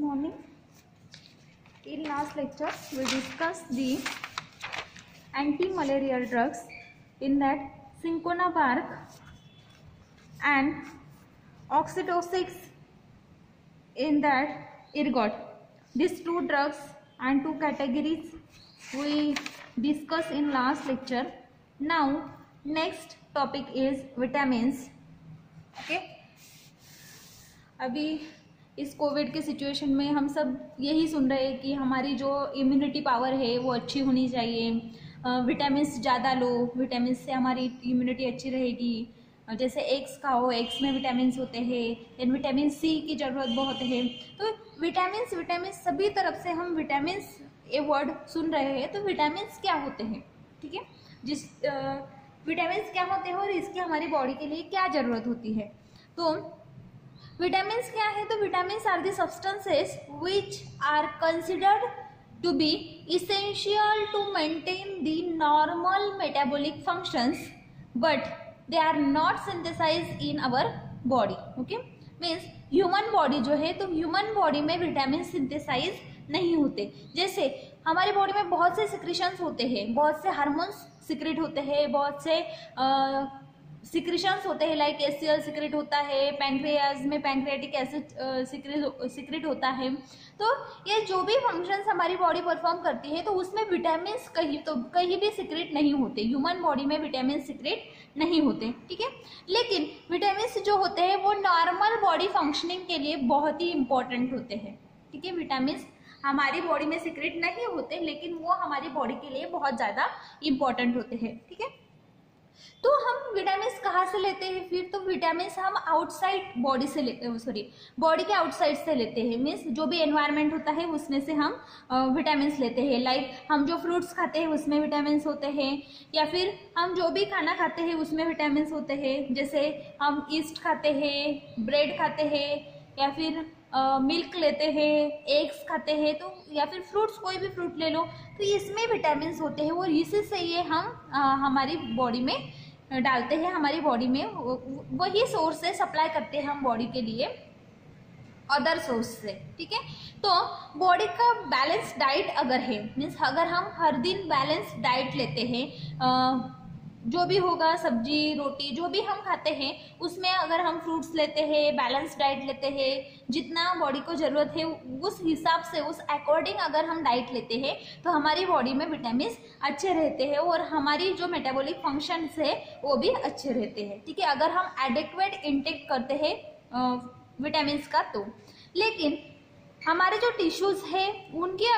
morning. In last lecture we discussed the anti-malarial drugs, in that Cinchona and oxytocin, in that ergot. These two drugs and two categories we discussed in last lecture. Now next topic is vitamins. Okay, अभी इस Covid के situation में हम सब यही सुन रहे हैं कि हमारी जो इम्यूनिटी पावर है वो अच्छी होनी चाहिए, विटामिन्स ज़्यादा लो, विटामिन से हमारी इम्यूनिटी अच्छी रहेगी। जैसे एग्स खाओ, एग्स में विटामिन्स होते हैं, देन विटामिन सी की ज़रूरत बहुत है। तो विटामिन्स सभी तरफ से हम विटामिन्स ये वर्ड सुन रहे हैं। तो विटामिन्स क्या होते हैं, ठीक है, जिस विटामिन्स क्या होते हैं और इसकी हमारी बॉडी के लिए क्या ज़रूरत होती है। तो विटामिन्स क्या है, तो vitamins are the substances which are considered to be essential to maintain the normal metabolic functions but they are not synthesized in our body. Okay, means human body जो है, तो ह्यूमन बॉडी में vitamin synthesize नहीं होते। जैसे हमारी body में बहुत से सिक्रीशंस होते हैं, बहुत से हार्मोन्स सिक्रेट होते हैं, बहुत से सिक्रीशंस होते हैं, लाइक एचसीएल सिक्रेट होता है, पैंक्रियाज में पैंक्रियाटिक एसिड सिक्रेट होता है। तो ये जो भी फंक्शंस हमारी बॉडी परफॉर्म करती है, तो उसमें विटामिन्स कहीं भी सिक्रेट नहीं होते। ह्यूमन बॉडी में विटामिन सिक्रेट नहीं होते, ठीक है। लेकिन विटामिन्स जो होते हैं वो नॉर्मल बॉडी फंक्शनिंग के लिए बहुत ही इंपॉर्टेंट होते हैं, ठीक है। विटामिन्स हमारी बॉडी में सिक्रेट नहीं होते, लेकिन वो हमारी बॉडी के लिए बहुत ज़्यादा इंपॉर्टेंट होते हैं, ठीक है। तो हम विटामिन्स कहाँ से लेते हैं फिर, तो विटामिन्स हम आउटसाइड बॉडी से बॉडी के आउटसाइड से लेते हैं। मीन्स जो भी एनवायरनमेंट होता है उसमें से हम विटामिन्स लेते हैं। लाइक हम जो फ्रूट्स खाते हैं उसमें विटामिन्स होते हैं, या फिर हम जो भी खाना खाते हैं उसमें विटामिन्स होते हैं। जैसे हम ईस्ट खाते हैं, ब्रेड खाते हैं, या फिर मिल्क लेते हैं, एग्स खाते हैं, तो या फिर फ्रूट्स, कोई भी फ्रूट ले लो, तो इसमें विटामिन्स होते हैं और इसी से ये हम हमारी बॉडी में डालते हैं। हमारी बॉडी में वही सोर्स से सप्लाई करते हैं हम बॉडी के लिए अदर सोर्स से, ठीक है। तो बॉडी का बैलेंस डाइट अगर है, मीन्स अगर हम हर दिन बैलेंस डाइट लेते हैं, जो भी होगा सब्जी रोटी जो भी हम खाते हैं उसमें अगर हम फ्रूट्स लेते हैं, बैलेंस डाइट लेते हैं, जितना बॉडी को ज़रूरत है उस हिसाब से, उस अकॉर्डिंग अगर हम डाइट लेते हैं, तो हमारी बॉडी में विटामिन्स अच्छे रहते हैं और हमारी जो मेटाबॉलिक फंक्शंस है वो भी अच्छे रहते हैं, ठीक है, अगर हम एडिक्वेट इंटेक करते हैं विटामिन्स का। तो लेकिन हमारे जो टिश्यूज़ है उनकी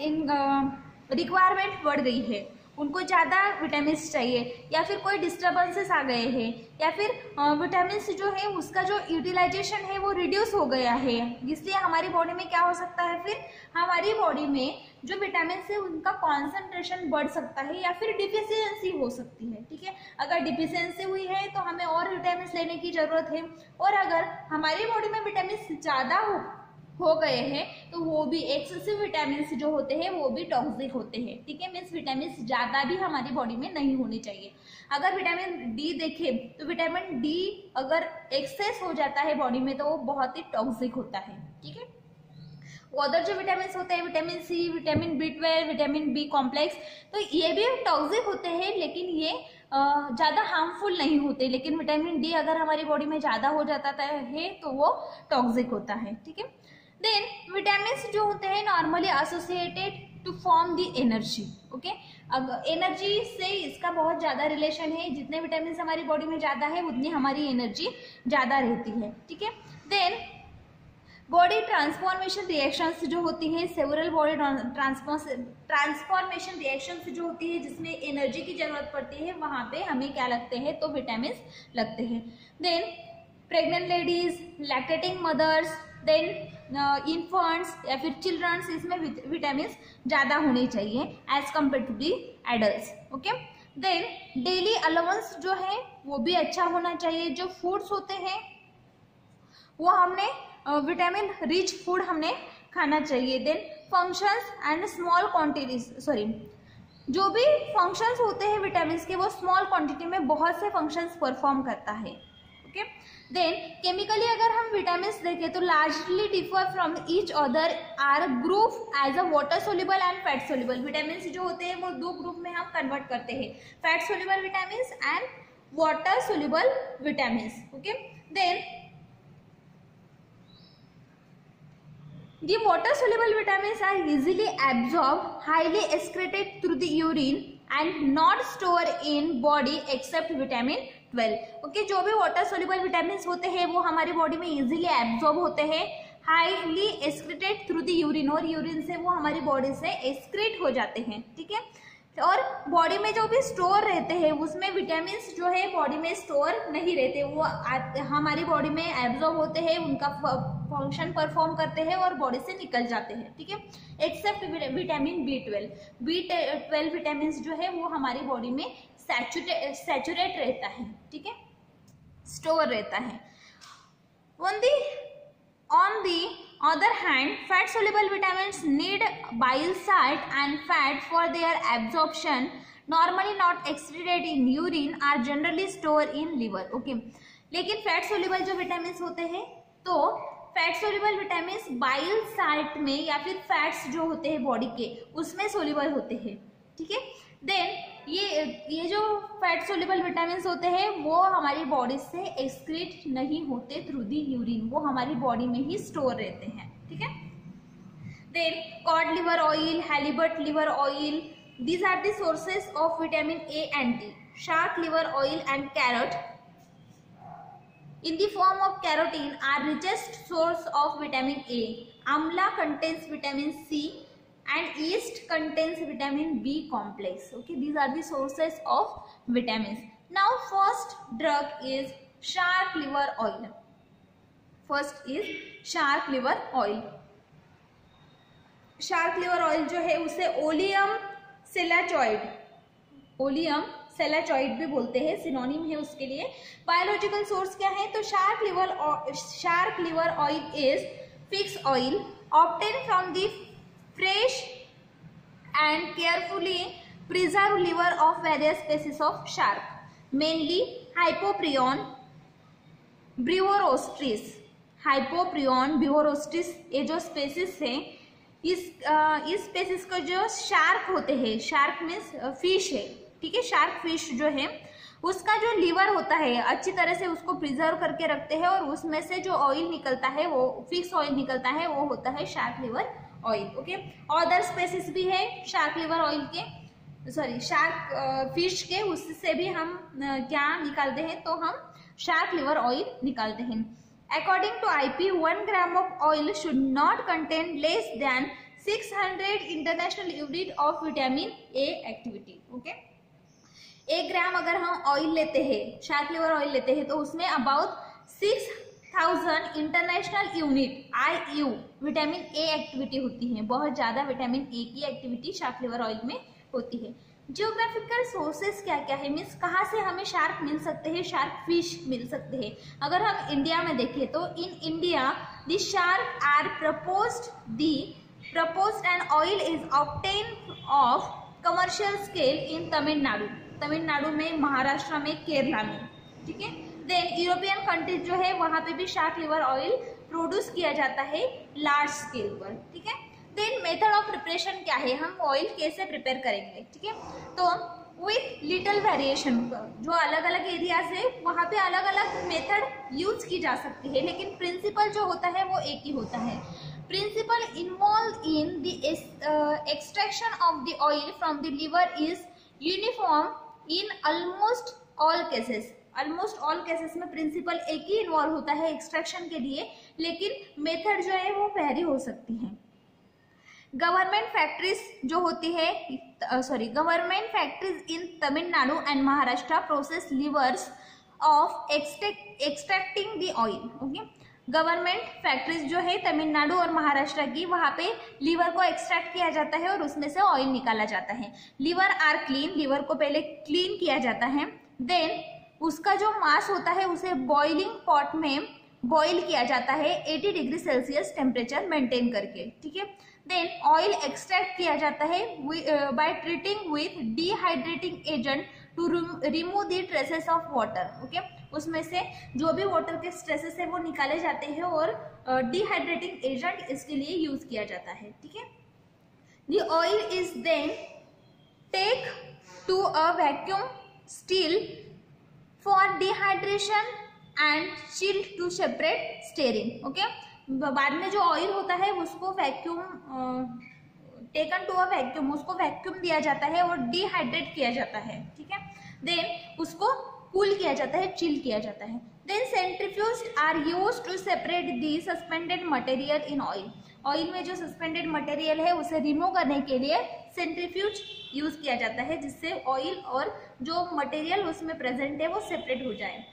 अगर रिक्वायरमेंट बढ़ गई है, उनको ज़्यादा विटामिन्स चाहिए, या फिर कोई डिस्टर्बेंसेस आ गए हैं, या फिर विटामिन्स जो है उसका जो यूटिलाइजेशन है वो रिड्यूस हो गया है, इसलिए हमारी बॉडी में क्या हो सकता है, फिर हमारी बॉडी में जो विटामिन्स है उनका कॉन्सेंट्रेशन बढ़ सकता है, या फिर डिफिशियंसी हो सकती है, ठीक है। अगर डिफिशियंसी हुई है तो हमें और विटामिन्स लेने की ज़रूरत है, और अगर हमारी बॉडी में विटामिन्स ज़्यादा हो गए हैं तो वो भी एक्सेसिव विटामिन्स जो होते हैं वो भी टॉक्सिक होते हैं, ठीक है। मीन्स विटामिन्स ज़्यादा भी हमारी बॉडी में नहीं होने चाहिए। अगर विटामिन डी देखें तो विटामिन डी अगर एक्सेस हो जाता है बॉडी में तो वो बहुत ही टॉक्सिक होता है, ठीक है। अदर जो विटामिन्स होते हैं, vitamin C, vitamin B12, vitamin B complex, तो ये भी टॉक्सिक होते हैं, लेकिन ये ज़्यादा हार्मफुल नहीं होते। लेकिन विटामिन डी अगर हमारी बॉडी में ज़्यादा हो जाता है तो वो टॉक्सिक होता है, ठीक है। देन विटामिन्स जो होते हैं normally associated to form the energy, okay. अगर एनर्जी से इसका बहुत ज़्यादा रिलेशन है, जितने विटामिन्स हमारी बॉडी में ज़्यादा है उतनी हमारी एनर्जी ज़्यादा रहती है, ठीक है। देन बॉडी ट्रांसफॉर्मेशन रिएक्शंस जो होती है, सेवरल बॉडी ट्रांसफॉर्मेशन रिएक्शंस जो होती है जिसमें एनर्जी की जरूरत पड़ती है, वहाँ पे हमें क्या लगते हैं, तो विटामिन्स लगते हैं। Then pregnant ladies, lactating mothers, then infants या फिर चिल्ड्रंस, इसमें विटामिन्स ज़्यादा होने चाहिए as compare to the adults, okay. Then daily allowance जो है वो भी अच्छा होना चाहिए। जो फूड्स होते हैं वो हमने विटामिन रिच फूड हमने खाना चाहिए। Then functions and small quantities, जो भी फंक्शंस होते हैं विटामिन्स के वो स्मॉल क्वांटिटी में बहुत से फंक्शंस परफॉर्म करता है, ओके। देन केमिकली अगर हम विटामिन देखें तो largely differ from each other, are group as a water soluble and fat soluble. Vitamin जो होते हैं वो दो ग्रुप में हम कन्वर्ट करते हैं, fat soluble vitamin and water soluble vitamin. Okay, then the water soluble vitamins are easily absorbed, highly excreted through the urine and not stored in body except vitamin 12। Okay, जो भी water soluble vitamin होते हैं वो हमारी body में easily absorb होते हैं, highly excreted through the urine, और यूरिन से वो हमारी बॉडी से एक्सक्रीट हो जाते हैं। ठीक है, और बॉडी में जो भी स्टोर रहते हैं उसमें विटामिन जो है बॉडी में स्टोर नहीं रहते, वो हमारी बॉडी में एब्जॉर्ब होते हैं, उनका फंक्शन परफॉर्म करते हैं और बॉडी से निकल जाते हैं। ठीक है, एक्सेप्ट विटामिन B12 विटामिन जो है वो हमारी बॉडी में सैचुरेट रहता है। ठीक है, स्टोर रहता है। On the other hand, fat soluble vitamins need bile salt and fat for their absorption, normally not excreted in urine, are generally stored in liver। Okay, लेकिन फैट सोल्यूबल जो vitamin होते हैं तो fat soluble vitamin bile salt में या फिर fats जो होते हैं बॉडी के उसमें सोल्यूबल होते हैं। ठीक है, देन ये जो फैट सोल्यूबल विटामिन होते हैं वो हमारी बॉडी से एक्सक्रीट नहीं होते थ्रू दी यूरिन, वो हमारी बॉडी में ही स्टोर रहते हैं। ठीक है, then cod liver oil, halibut liver oil, these are the sources of vitamin A and D. Shark liver oil and carrot in the form of carotene are richest source of vitamin A. Amla contains vitamin C and yeast contains vitamin B complex. Okay, these are the sources of vitamins. Now first drug is shark liver oil. First is shark liver oil. Shark liver oil जो है उसे oleum सेलाचॉइड भी बोलते हैं, synonym है उसके लिए। Biological source क्या है, तो shark liver oil is fix oil obtain from the fresh and carefully preserve liver of various species of shark, mainly Hypoprion brevirostris. ये जो स्पीसीज है इस स्पीसीज को जो शार्क होते हैं, शार्क मीन्स फिश है। ठीक है, शार्क फिश जो है उसका जो लीवर होता है अच्छी तरह से उसको प्रिजर्व करके रखते हैं और उसमें से जो ऑयल निकलता है वो फिक्स ऑयल निकलता है, वो होता है shark liver oil. Okay, other species भी है शार्क लिवर ऑयल के, शार्क फिश के, उससे भी हम क्या निकालते हैं, तो हम शार्क लिवर ऑयल निकालते हैं। According to IP 1 gram of oil should not contain less than 600 international unit of vitamin A activity. Okay, 1 gram अगर हम ऑयल लेते हैं, शार्क लिवर ऑयल लेते हैं, तो उसमें about 6000 international unit IU vitamin A activity होती है। बहुत ज़्यादा विटामिन ए की एक्टिविटी शार्क लिवर ऑयल में होती है। जियोग्राफिकल सोर्सेज क्या क्या है, मीन्स कहाँ से हमें शार्क मिल सकते हैं, शार्क फिश मिल सकते हैं। अगर हम इंडिया में देखें तो in India the shark are proposed and oil is obtained of commercial scale in Tamil Nadu में, महाराष्ट्र में, केरला में। ठीक है, देन यूरोपियन कंट्रीज जो है वहां पे भी शार्क लिवर ऑयल प्रोड्यूस किया जाता है लार्ज स्केल पर। ठीक है, देन मेथड ऑफ प्रिपरेशन क्या है, हम ऑयल कैसे प्रिपेयर करेंगे। ठीक है, तो विथ लिटिल वेरिएशन, जो अलग अलग एरियाज है वहाँ पे अलग अलग मेथड यूज की जा सकती है, लेकिन प्रिंसिपल जो होता है वो एक ही होता है। Principle involve in the extraction of the oil from the liver is uniform in almost all cases में प्रिंसिपल एक ही इन्वॉल्व होता है एक्सट्रैक्शन के लिए, लेकिन मेथड जो है वो वेरी हो सकती है। गवर्नमेंट फैक्ट्रीज जो होती है, government factories in Tamil Nadu and Maharashtra process livers of extracting the oil. Okay, government factories जो है तमिलनाडु और महाराष्ट्र की, वहाँ पे लीवर को एक्सट्रैक्ट किया जाता है और उसमें से ऑयल निकाला जाता है। लीवर आर क्लीन, लीवर को पहले क्लीन किया जाता है, देन उसका जो मांस होता है उसे बॉइलिंग पॉट में बॉईल किया जाता है 80 डिग्री सेल्सियस टेम्परेचर मेंटेन करके। ठीक है, देन ऑयल एक्सट्रैक्ट किया जाता है by treating with dehydrating agent to remove the traces of water. Okay, उसमें से जो भी वाटर के स्ट्रेसेस है वो निकाले जाते हैं और डिहाइड्रेटिंग एजेंट इसके लिए यूज किया जाता है, ठीक है। The oil is then take to a vacuum steel for dehydration and chilled to separate stearin, okay. बाद में जो ऑयल होता है उसको vacuum taken to a vacuum, उसको वैक्यूम दिया जाता है और डिहाइड्रेट किया जाता है, ठीक है। देन उसको कूल किया जाता है, चिल किया जाता है। Then centrifuge are use to separate the suspended material in oil. Oil में जो सस्पेंडेड मटेरियल है उसे रिमूव करने के लिए सेंट्रीफ्यूज यूज किया जाता है, जिससे ऑयल और जो मटेरियल उसमें प्रेजेंट है वो सेपरेट हो जाए।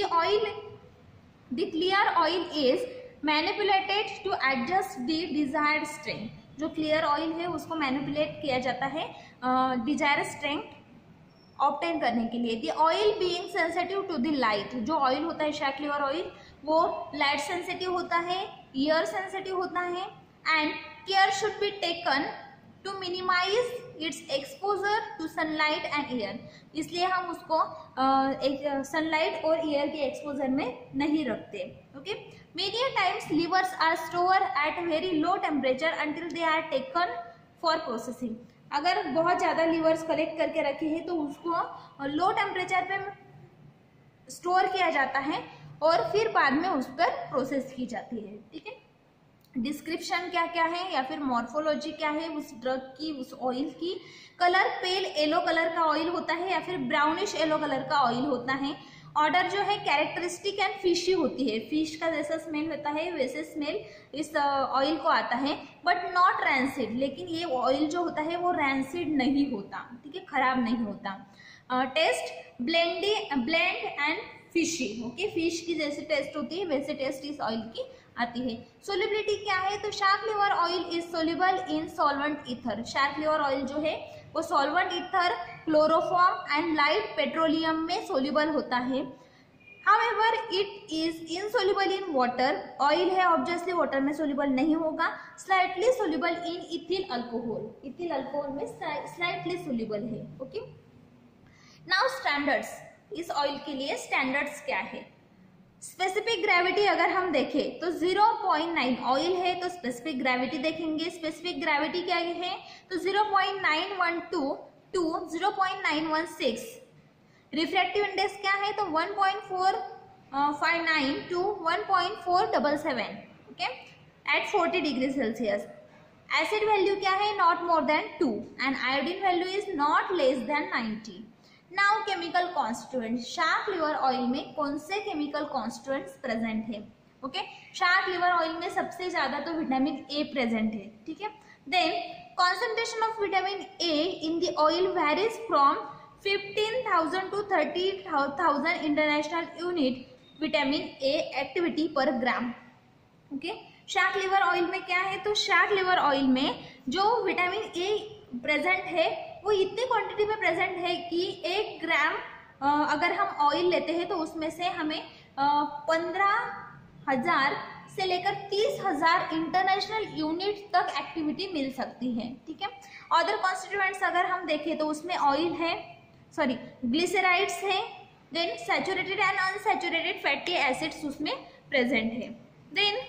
The clear oil is manipulated to adjust the desired strength. जो क्लियर ऑयल है उसको मैनिपुलेट किया जाता है डिजायर्ड स्ट्रेंथ ऑब्टेन करने के लिए। The oil being sensitive to the light, जो ऑयल होता है शार्क लिवर ऑयल वो लाइट सेंसिटिव होता है, एयर सेंसिटिव होता है, and care should be taken to minimize its exposure to sunlight and air. इसलिए हम उसको एक सनलाइट और एयर के एक्सपोजर में नहीं रखते, okay. Many times livers are store at very low temperature until they are taken for processing. अगर बहुत ज़्यादा लिवर्स कलेक्ट करके रखे हैं तो उसको लो टेम्परेचर पे स्टोर किया जाता है और फिर बाद में उस पर प्रोसेस की जाती है, ठीक है। डिस्क्रिप्शन क्या क्या है या फिर मॉर्फोलॉजी क्या है उस ड्रग की, उस ऑयल की। कलर पेल येलो कलर का ऑयल होता है या फिर ब्राउनिश येलो कलर का ऑयल होता है। ऑर्डर जो है कैरेक्टरिस्टिक एंड फिशी होती है, फिश का जैसा स्मेल होता है वैसे स्मेल इस ऑयल को आता है, बट नॉट रैंसिड। लेकिन ये ऑयल जो होता है वो रैंसिड नहीं होता, ठीक है, खराब नहीं होता। Taste bland and fishy, okay. Fish की जैसे टेस्ट होती है वैसे टेस्ट इस ऑयल की आती है। सोलिबिलिटी क्या है, तो shark liver oil is soluble in solvent ether. Shark liver oil जो है वो solvent ether, chloroform and light petroleum में सोल्यूबल होता है। However it is insoluble in water. Oil है ऑब्वियसली वाटर में सोल्यूबल नहीं होगा। Slightly soluble in ethyl alcohol, ethyl alcohol में स्लाइटली सोल्यूबल है, ओके। नाउ स्टैंडर्ड्स, इस ऑयल के लिए स्टैंडर्ड्स क्या है। स्पेसिफिक ग्रेविटी अगर हम देखें तो 0.9 ऑयल है तो स्पेसिफिक ग्रेविटी देखेंगे। स्पेसिफिक ग्रेविटी क्या है तो 0.912 टू 0.916। रिफ्रैक्टिव इंडेक्स क्या है तो 1.459 to 1.477, okay, at 40 degree Celsius. Acid value क्या है not more than 2 and iodine value is not less than 90। Now chemical constituent, shark liver oil में कौन से केमिकल कॉन्स्टिट्यूएंट्स प्रेजेंट है, ओके। शार्क लिवर ऑयल में सबसे ज्यादा तो विटामिन ए प्रेजेंट है, ठीक है। Then concentration of vitamin A in the oil varies from 15,000 to 30,000 international unit vitamin A activity per gram, okay. Shark liver oil में क्या है तो शार्क लिवर ऑयल में जो विटामिन ए प्रेजेंट है वो इतनी क्वांटिटी में प्रेजेंट है कि 1 ग्राम अगर हम ऑयल लेते हैं तो उसमें से हमें 15,000 से लेकर 30,000 इंटरनेशनल यूनिट तक एक्टिविटी मिल सकती है, ठीक है। अदर कॉन्स्टिट्यूएंट्स अगर हम देखें तो उसमें ऑयल है, सॉरी ग्लिसराइड्स है, then saturated and unsaturated fatty acids उसमें प्रेजेंट है। देन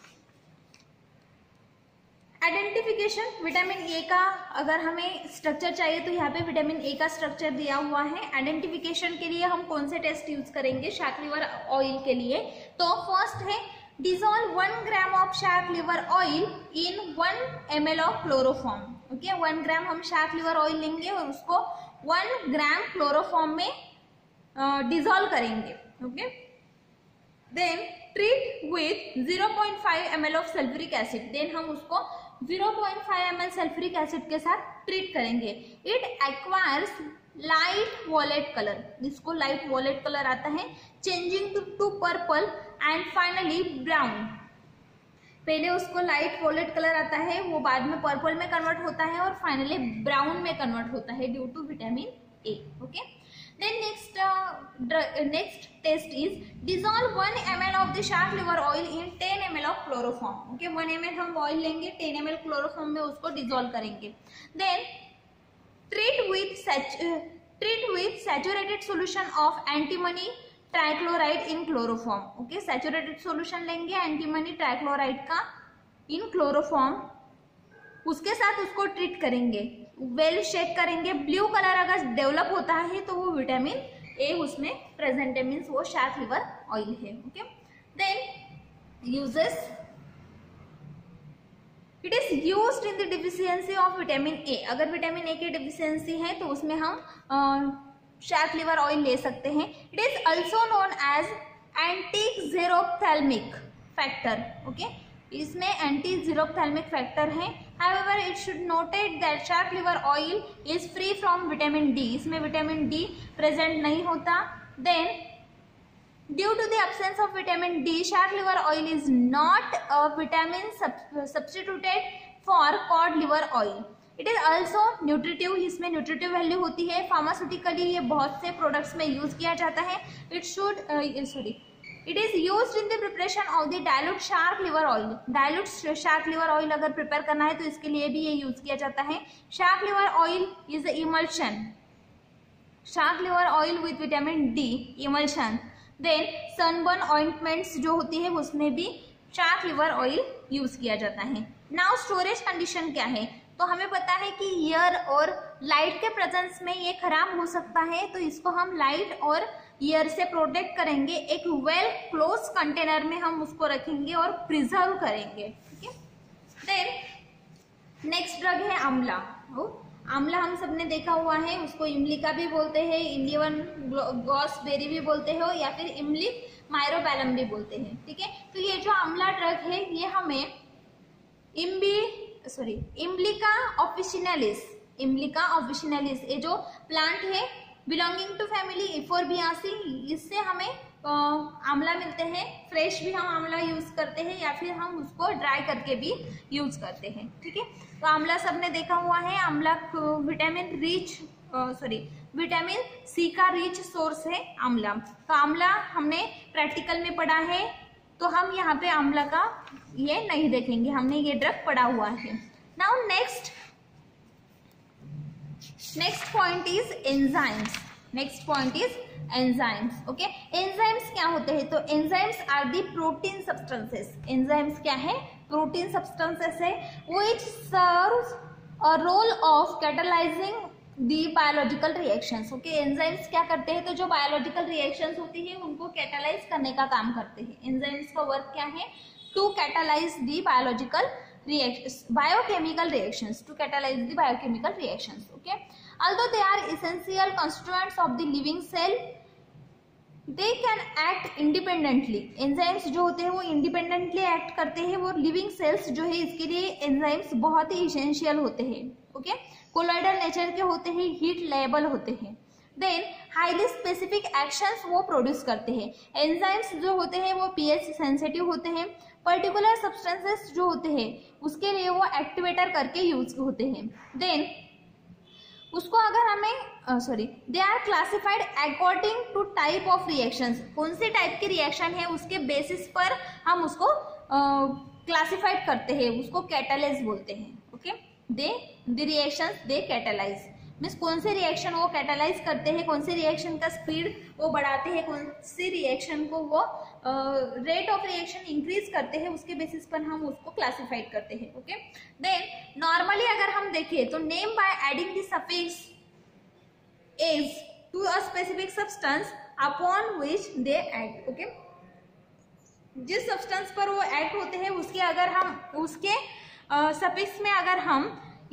आइडेंटिफिकेशन, विटामिन ए का अगर हमें स्ट्रक्चर चाहिए तो यहाँ पे विटामिन ए का स्ट्रक्चर दिया हुआ है। आइडेंटिफिकेशन के लिए हम कौन से टेस्ट यूज करेंगे शार्क लिवर ऑयल के लिए, तो फर्स्ट है dissolve 1 gram of shark liver oil in 1 ml of chloroform, okay. 1 gram हम शार्क लिवर ऑयल लेंगे और उसको 1 ग्राम क्लोरोफॉर्म में डिसॉल्व करेंगे, okay. Then treat with 0.5 ml of sulphuric acid, then हम उसको 0.5 ml सल्फ्यूरिक एसिड के साथ ट्रीट करेंगे। It acquires light violet colour, जिसको लाइट वॉलेट कलर आता है, changing to purple and finally brown. पहले उसको लाइट वॉलेट कलर आता है, वो बाद में पर्पल में कन्वर्ट होता है और फाइनली ब्राउन में कन्वर्ट होता है due to vitamin A, okay. Then next test is dissolve 1 ml of the shark liver oil in 10 ml of chloroform, okay। 1 ml हम ऑयल लेंगे, 10 ml क्लोरोफॉर्म में उसको डिसॉल्व करेंगे। Then treat with saturated solution of antimony trichloride in chloroform. Okay, saturated solution लेंगे antimony trichloride का in chloroform, उसके साथ उसको ट्रीट करेंगे, वेल शेक करेंगे। ब्लू कलर अगर डेवलप होता है तो वो विटामिन ए उसमें प्रेजेंट है, मीन्स वो शार्क लिवर ऑयल है। Okay, then uses, it is used in the deficiency of vitamin A. अगर विटामिन ए की डिफिशियंसी है तो उसमें हम शार्क लिवर ऑयल ले सकते हैं। It is also known as anti xerophthalmic factor. Okay, इसमें एंटी जीरोफ्थैल्मिक फैक्टर है। However, it should noted that shark liver oil is free from vitamin D. इसमें विटामिन डी प्रेजेंट नहीं होता। Then, due to the absence of vitamin D, shark liver oil is not a vitamin substituted for cod liver oil. It is also nutritive. इसमें nutritive value होती है। Pharmaceutically ये बहुत से products में use किया जाता है। It is used in the preparation of the dilute shark liver oil. Dilute shark liver oil अगर प्रिपेयर करना है तो इसके लिए भी ये यूज किया जाता है। Shark liver oil is emulsion, shark liver oil with vitamin D emulsion. Then sunburn ointments जो होती है उसमें भी शार्क लिवर ऑयल यूज किया जाता है। नाउ स्टोरेज कंडीशन क्या है, तो हमें पता है कि एयर और लाइट के प्रेजेंस में ये खराब हो सकता है, तो इसको हम लाइट और एयर से प्रोटेक्ट करेंगे। एक वेल क्लोज कंटेनर में हम उसको रखेंगे और प्रिजर्व करेंगे। ठीक है, देन नेक्स्ट ड्रग है आंवला। आंवला हम सबने देखा हुआ है, उसको इमलिका भी बोलते हैं, इंडियन गॉसबेरी भी बोलते हो, या फिर इमली माइरोबैलम भी बोलते हैं। ठीक है, तो ये जो आंवला ड्रग है ये हमें इम्ब्लिका ऑफिशिनलिस, इम्ब्लिका ऑफिशिनलिस ये जो प्लांट है बिलोंगिंग टू फैमिली इफोरबियासी, इससे हमें आंवला मिलते हैं। फ्रेश भी हम आंवला यूज करते हैं या फिर हम उसको ड्राई करके भी यूज करते हैं। ठीक है, तो आंवला सबने देखा हुआ है। आंवला विटामिन सी का रिच सोर्स है आंवला। तो आंवला हमने प्रैक्टिकल में पढ़ा है, तो हम यहाँ पे आंवला का ये नहीं देखेंगे, हमने ये ड्रग पढ़ा हुआ है। Now next point is enzymes. Next point is enzymes. Okay, enzymes क्या होते हैं, तो enzymes are the protein substances. Enzymes क्या है, प्रोटीन सब्सटेंसेस है which serves a role of catalyzing the biological reactions. Okay, enzymes क्या करते हैं, तो जो बायोलॉजिकल रिएक्शंस होती है उनको कैटालाइज करने का काम करते हैं। एंजाइम्स का वर्क क्या है, to catalyze the biochemical reactions, to catalyze the biochemical reactions. Okay, although they are essential constituents of the living cell, they can act independently. enzymes जो होते हैं वो independently act करते हैं। वो living cells जो है इसके लिए enzymes बहुत ही essential होते हैं। okay, colloidal nature के होते हैं, heat labile होते हैं। देन हाईली स्पेसिफिक एक्शंस वो प्रोड्यूस करते हैं। एंजाइम्स जो होते हैं वो पीएच सेंसिटिव होते हैं। पर्टिकुलर सब्सटेंसेस जो होते हैं उसके लिए वो एक्टिवेटर करके यूज होते हैं। देन उसको अगर हमें they are classified according to type of reactions. कौन से टाइप की रिएक्शन है उसके बेसिस पर हम उसको क्लासिफाइड करते हैं, उसको कैटालाइज बोलते हैं। Okay, the reactions they catalyze means कौन से रिएक्शन वो कैटालाइज करते हैं, कौन से रिएक्शन का स्पीड वो बढ़ाते हैं, कौन सी रिएक्शन को वो रेट ऑफ रिएक्शन इंक्रीज करते हैं, उसके बेसिस पर हम उसको क्लासिफाइड करते हैं। ओके, देन नॉर्मली अगर हम देखें तो name by adding the suffix ase to a specific substance upon which they act. Okay, जिस सब्सटेंस पर वो एक्ट होते हैं उसके अगर हम उसके सफिक्स में अगर हम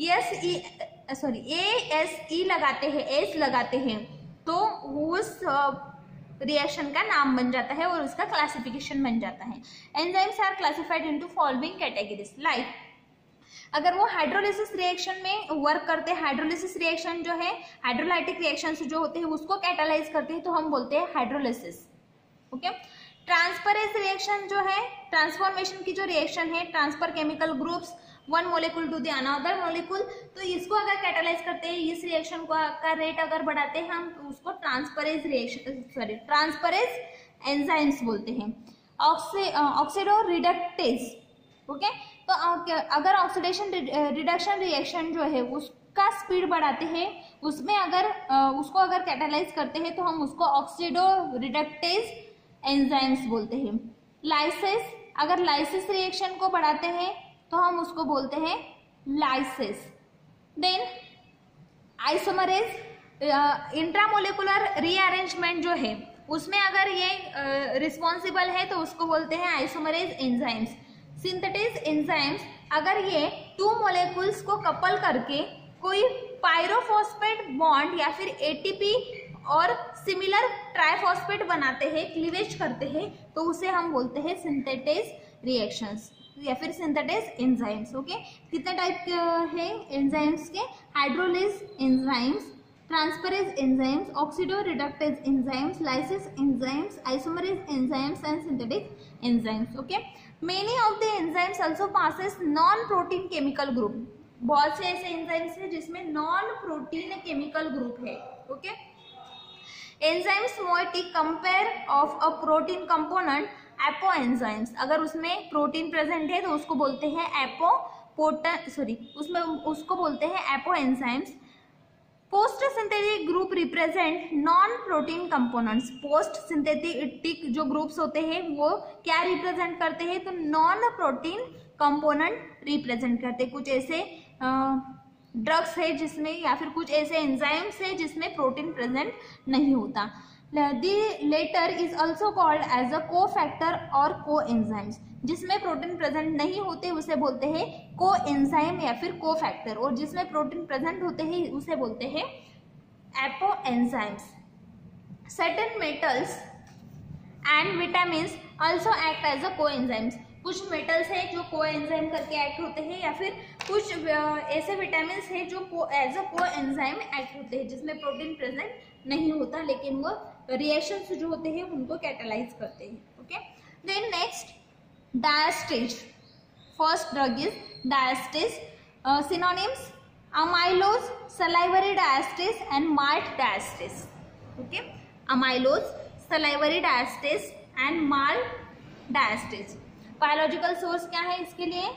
ASE लगाते हैं, एस लगाते हैं, तो उस रिएक्शन का नाम बन जाता है और उसका क्लासिफिकेशन बन जाता है। Enzymes are classified into following categories. Like अगर वो हाइड्रोलिसिस रिएक्शन में वर्क करते हैं, हाइड्रोलिसिस रिएक्शन जो है हाइड्रोलाइटिक रिएक्शंस जो होते हैं उसको कैटालाइज करते हैं, तो हम बोलते हैं हाइड्रोलिसिस। ओके, ट्रांसफरेंस रिएक्शन जो है ट्रांसफॉर्मेशन की जो रिएक्शन है, transfer chemical groups one molecule to the another molecule, तो इसको अगर कैटालाइज करते हैं, इस रिएक्शन का रेट अगर बढ़ाते हैं हम तो उसको ट्रांसफरेंस एंजाइम्स बोलते हैं। Oxido reductase. ओके, तो अगर ऑक्सीडेशन रिडक्शन रिएक्शन जो है उसका स्पीड बढ़ाते हैं, उसमें अगर उसको अगर कैटालाइज करते हैं तो हम उसको ऑक्सीडो रिडक्टेज एंजाइम्स बोलते हैं। लाइसिस, अगर लाइसिस रिएक्शन को बढ़ाते हैं तो हम उसको बोलते हैं lysis. Then isomerase, intramolecular rearrangement जो है उसमें अगर ये रिस्पॉन्सिबल है तो उसको बोलते हैं आइसोमरेज एंजाइम्स। सिंथेटिक एंजाइम्स, अगर ये टू मोलेकुल्स को कपल करके कोई पायरोफॉस्फेट बॉन्ड या फिर एटीपी और सिमिलर ट्राइफॉस्फेट बनाते हैं, क्लीवेज करते हैं, तो उसे हम बोलते हैं सिंथेटिक रिएक्शंस या फिर सिंथेटिक एंजाइम्स। ओके, कितने टाइप है एंजाइम्स के? Hydrolase enzymes, transferase enzymes, oxidoreductase enzymes, lysis enzymes, isomerase enzymes and synthetic enzymes. Okay, many of the enzymes also passes non-protein chemical group. बहुत से ऐसे enzymes हैं जिसमें non-protein chemical group है. Okay, enzymes moiety compare of a protein component apoenzymes. अगर उसमें protein present है तो उसको बोलते हैं उसको बोलते हैं apoenzymes. Prosthetic group represent non protein components. Prosthetic जो ग्रुप्स होते हैं वो क्या रिप्रेजेंट करते हैं? तो नॉन प्रोटीन कंपोनेंट रिप्रेजेंट करते हैं। कुछ ऐसे ड्रग्स है जिसमें या फिर कुछ ऐसे एंजाइम्स है जिसमें प्रोटीन प्रेजेंट नहीं होता। The latter is also called as a cofactor और को एंजाइम्स। जिसमें प्रोटीन प्रेजेंट नहीं होते उसे बोलते हैं को एंजाइम या फिर को फैक्टर, और जिसमें प्रोटीन प्रेजेंट होते हैं उसे बोलते हैं apoenzymes. Certain metals and vitamins also act as a coenzymes. कुछ मेटल्स है जो को एंजाइम करके एक्ट होते हैं या फिर कुछ ऐसे विटामिन्स है जो एज अ को एंजाइम एक्ट होते हैं जिसमें प्रोटीन प्रेजेंट नहीं होता, लेकिन वो रिएक्शंस जो होते हैं उनको कैटालाइज करते हैं। Okay, then next diastase. First drug is diastase. Synonyms: amylose, salivary diastase and malt diastase. Okay, amylose, salivary diastase and malt diastase. Biological source क्या है इसके लिए?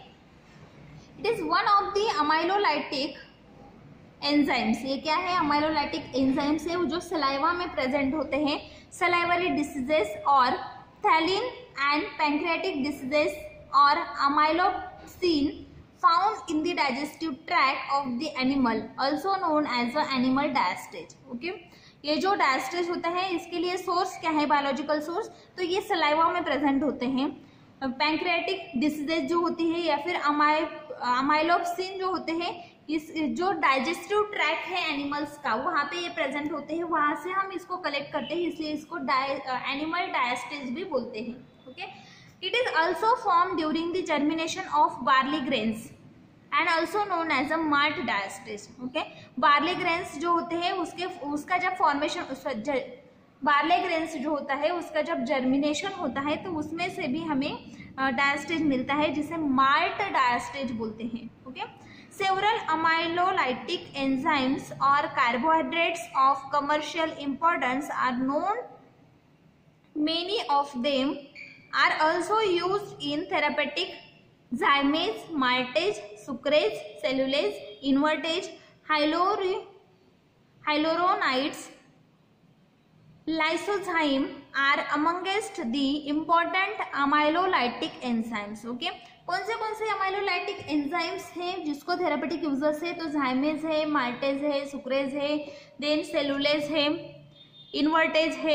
It is one of the amylolytic enzymes. ये क्या है? amylolytic enzymes है जो saliva में प्रेजेंट होते हैं। salivary diseases और thalin and pancreatic diseases or amylopsin found in the digestive tract of the animal, also known as the animal diastase. Okay, ये जो diastase होता है इसके लिए सोर्स क्या है? बायोलॉजिकल सोर्स, तो ये सलाइवा में प्रेजेंट होते हैं। पैंक्रियाटिक डिसीजेज जो होती है या फिर अमाइलोप्सिन जो होते हैं, इस जो डाइजेस्टिव ट्रैक है एनिमल्स का वहाँ पे ये प्रेजेंट होते हैं, वहाँ से हम इसको कलेक्ट करते हैं, इसलिए इसको एनिमल डायस्टेज भी बोलते हैं। Okay, it is also form during the germination of barley grains and also known as a malt diastase. Okay, barley grains जो होते हैं उसका जब फॉर्मेशन बार्ले ग्रेन्स जो होता है उसका जब जर्मिनेशन होता है तो उसमें से भी हमें डायस्टेज मिलता है जिसे माल्ट डायस्टेज बोलते हैं। Okay, several amylolytic enzymes or carbohydrates of commercial importance are known. Many of them are also used in therapeutic: zymase, maltase, sucrase, cellulase, invertase, hyaluronides, lysozyme are amongst the important amylolytic enzymes. Okay, कौन से अमाइलोलाइटिक enzymes हैं जिसको therapeutic users है? तो जाइमेज है, maltase है, sucrase है, then cellulase है, इन्वर्टेज है,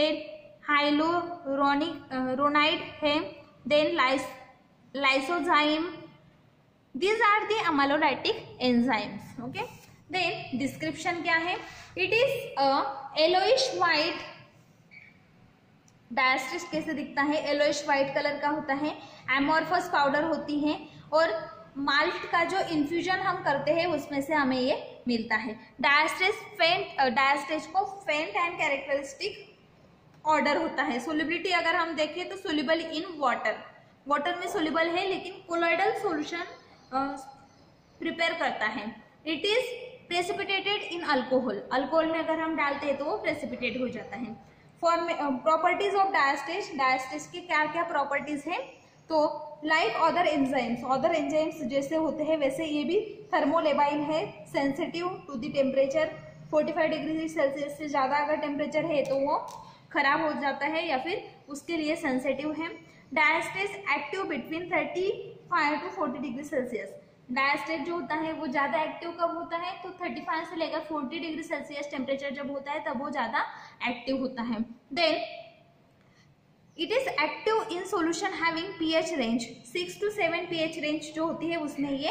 हाइलोरोनाइड है, then lysozyme. These are the amylolytic enzymes. Okay, then description क्या है? It is a yellowish white. Diastase कैसे दिखता है? येलोइश व्हाइट कलर का होता है, एमोर्फस पाउडर होती है, और माल्ट का जो इन्फ्यूजन हम करते हैं उसमें से हमें ये मिलता है। डायस्टेज को फेंट एंड कैरेक्टरिस्टिक ऑर्डर होता है। सोलिबिलिटी अगर हम देखें तो सोल्यूबल इन वाटर में सोल्यूबल है, लेकिन कोलोइडल सॉल्यूशन प्रिपेयर करता है। It is precipitated in alcohol में अगर हम डालते हैं तो वो प्रेसिपिटेट हो जाता है। प्रॉपर्टीज ऑफ डायस्टेज की क्या क्या प्रॉपर्टीज है? तो लाइक अदर एंजाइम्स जैसे होते हैं वैसे ये भी थर्मोलेबाइल है, sensitive to the temperature. 45 degree Celsius से ज़्यादा अगर टेम्परेचर है तो वो खराब हो जाता है या फिर उसके लिए सेंसिटिव है। Diastase active between 35 to 40 degree Celsius. Diastase जो होता है वो ज़्यादा एक्टिव कब होता है, तो 35 से लेकर 40 डिग्री सेल्सियस टेम्परेचर जब होता है तब वो ज़्यादा एक्टिव होता है। Then it is active in solution having pH range 6 to 7 pH range जो होती है उसमें ये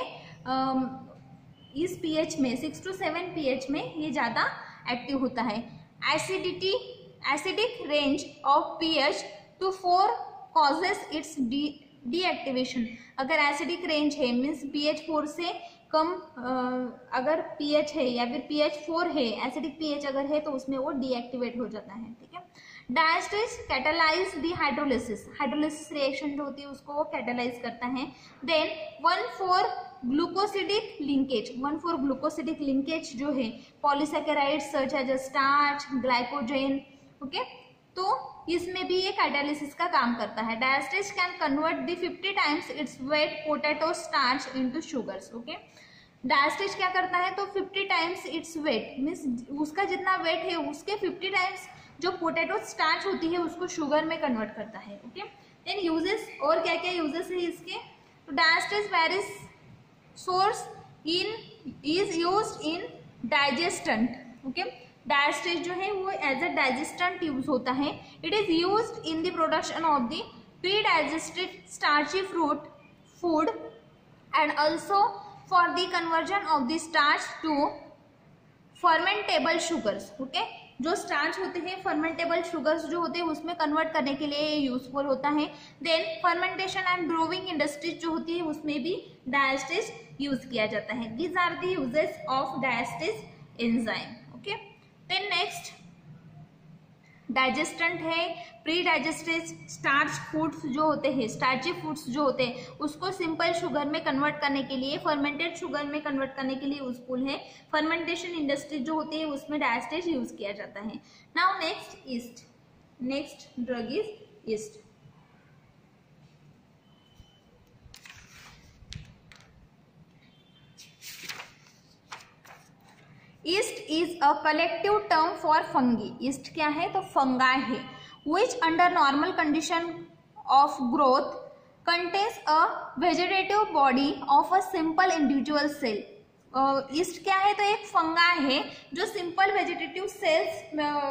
इस pH में 6 to 7 pH में ये ज़्यादा एक्टिव होता है। Acidic range of pH to 4 causes its deactivation. अगर एसिडिक रेंज है मीन्स pH 4 से कम अगर pH है या फिर pH 4 है, एसिडिक pH अगर है तो उसमें वो डीएक्टिवेट हो जाता है। ठीक है। Diastase catalyze the hydrolysis reaction जो होती है उसको वो कैटालाइज करता है। देन 1,4 ग्लूकोसिडिक लिंकेज जो है polysaccharides such as starch, glycogen, okay, तो इसमें भी ये कैटालिसिस का काम करता है। Diastase can convert the 50 times its weight potato starch into sugars. Okay, diastase क्या करता है तो 50 टाइम्स इट्स वेट मीन्स उसका जितना वेट है उसके 50 टाइम्स जो पोटैटो स्टार्च होती है उसको शुगर में कन्वर्ट करता है। ओके, देन यूजेस, और क्या क्या यूजेस है इसके, तो diastase various source is used in digestant. Okay, diastase जो है वो एज अ डाइजेस्टेंट यूज होता है। It is used in the production of the pre digested starchy food and also for the conversion of the starch to fermentable sugars. Okay, जो starch होते हैं fermentable sugars जो होते हैं उसमें convert करने के लिए यूजफुल होता है। Then fermentation and brewing industries जो होती है उसमें भी डायस्टेज यूज किया जाता है। These are the uses of diastase enzyme. Okay, then next digestant है प्री डाइजेस्टेड स्टार्च फूड्स जो होते हैं, स्टार्ची फूड्स जो होते हैं उसको सिंपल शुगर में कन्वर्ट करने के लिए, फर्मेंटेड शुगर में कन्वर्ट करने के लिए यूजफुल है। फर्मेंटेशन इंडस्ट्री जो होती है उसमें डायस्टेज यूज किया जाता है। Now next yeast, next drug is yeast. Yeast is a collective term for fungi. Yeast क्या है तो फंगाई है। Which under normal condition of growth contains a vegetative body of a simple individual cell. Yeast क्या है तो एक फंगाई है जो सिंपल वेजिटेटिव सेल्स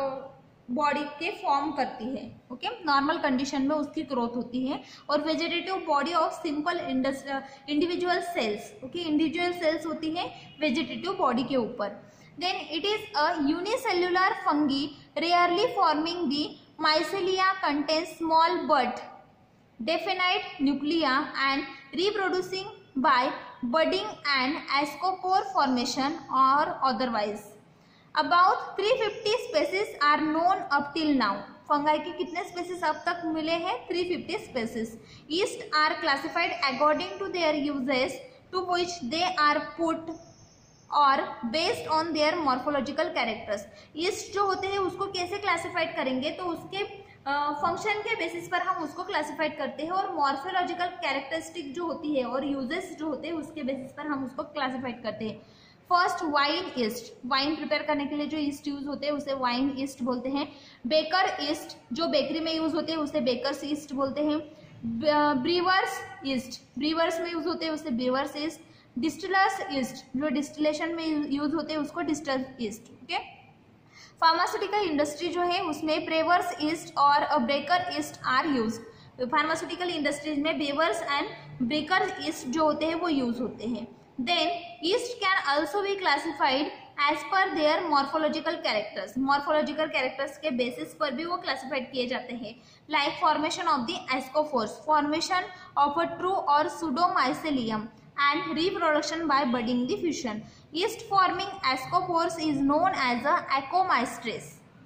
बॉडी के फॉर्म करती है। ओके, नॉर्मल कंडीशन में उसकी ग्रोथ होती है और vegetative body of simple individual cells. Okay, individual cells होती है वेजिटेटिव बॉडी के ऊपर। Then it is a unicellular fungi rarely forming the mycelia, contains small but definite nuclei and reproducing by budding and ascospore formation or otherwise. About 350 species are known up till now. Fungi के कितने species अब तक मिले हैं 350 species. Yeast are classified according to their uses to which they are put और based on their morphological characters. Yeast जो होते हैं उसको कैसे क्लासिफाइड करेंगे तो उसके फंक्शन के बेसिस पर हम उसको क्लासिफाइड करते हैं और मॉर्फोलॉजिकल कैरेक्टरिस्टिक जो होती है और यूजेस जो होते हैं उसके बेसिस पर हम उसको क्लासिफाइड करते हैं। First wine yeast, wine prepare करने के लिए जो ईस्ट यूज होते हैं उसे वाइन ईस्ट बोलते हैं। बेकर ईस्ट जो बेकरी में यूज होते हैं उसे बेकर्स ईस्ट बोलते हैं। ब्रीवर्स ईस्ट ब्रीवर्स में यूज होते हैं उसे ब्रीवर्स ईस्ट। डिस्टिलर्स ईस्ट जो डिस्टिलेशन में यूज होते हैं उसको distillers yeast. Okay, pharmaceutical industry जो है उसमें ब्रेवर्स ईस्ट और breaker yeast are use. Pharmaceutical industries में ब्रेवर्स एंड ब्रेकर ईस्ट जो होते हैं वो यूज होते हैं। Then yeast can also be classified as per their morphological characters. Morphological characters के बेसिस पर भी वो क्लासिफाइड किए जाते हैं। Like formation of the ascospores, formation of a true और pseudomycelium and reproduction by budding the fission. Yeast forming ascospores is known as a acomycetes.